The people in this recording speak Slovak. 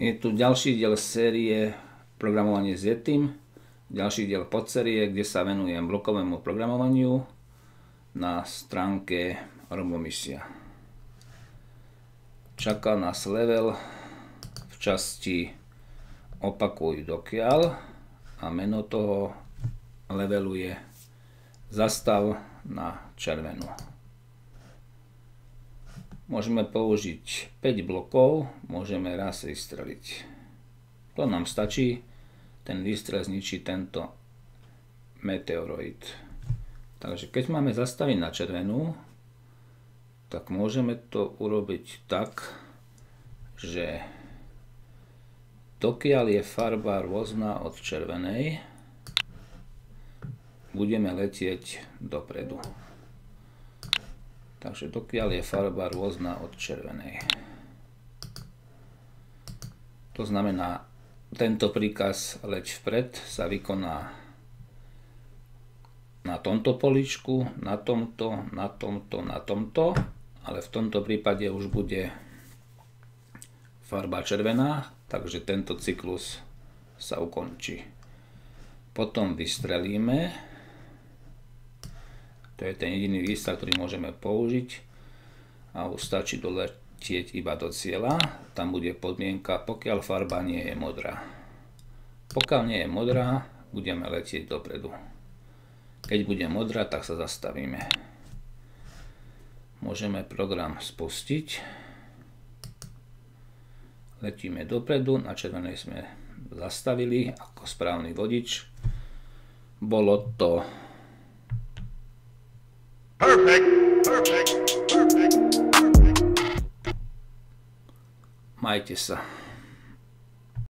Je tu ďalší diel série Programovanie s Yetim, ďalší diel podsérie, kde sa venujem blokovému programovaniu na stránke Robomisia. Čaká nás level v časti Opakuj dokiaľ a meno toho levelu je Zastav na červenú. Môžeme použiť 5 blokov, môžeme raz vystreliť. To nám stačí, ten výstrel zničí tento meteoroid. Takže keď máme zastaviť na červenú, tak môžeme to urobiť tak, že dokiaľ je farba rôzna od červenej, budeme letieť dopredu. Takže dokiaľ je farba rôzna od červenej. To znamená, tento príkaz leď vpred sa vykoná na tomto políčku, na tomto, na tomto, na tomto, ale v tomto prípade už bude farba červená, takže tento cyklus sa ukončí. Potom vystrelíme, to je ten jediný výstrel, ktorý môžeme použiť a už stačí doletieť iba do cieľa. Tam bude podmienka, pokiaľ farba nie je modrá. Pokiaľ nie je modrá, budeme letieť dopredu. Keď bude modrá, tak sa zastavíme. Môžeme program spustiť. Letíme dopredu, na červenej sme zastavili ako správny vodič. Bolo to perfect. Majte sa.